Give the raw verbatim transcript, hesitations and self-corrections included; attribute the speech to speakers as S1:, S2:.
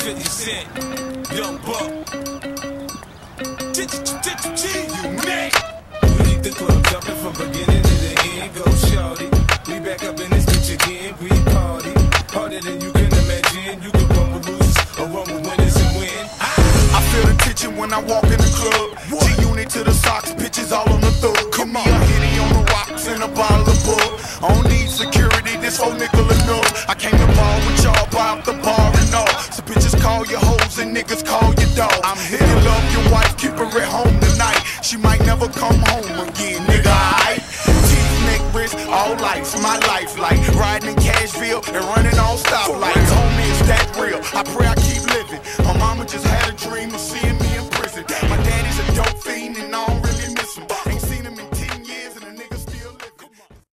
S1: fifty cent, young buck. You mad? We keep the club jumping from beginning to the end. Go shorty, we back up in this bitch again. We party harder than you can imagine. You can run with losers or run with winners and win.
S2: I feel the tension when I walk in the club. G-Unit to the socks, bitches all on the thug. Come on, Henny on the rocks and a bottle of bug. I don't need security, this whole nickel enough. I came to ball with y'all, buy up the bar and all. So bitches call your hoes and niggas call your dog. I'm here to love your wife, keep her at home tonight. She might never come home again, nigga, aight? Teeth, neck, wrist, all life, my life like riding in Cashville and running all stoplights. Homie, it's that real, I pray I keep living.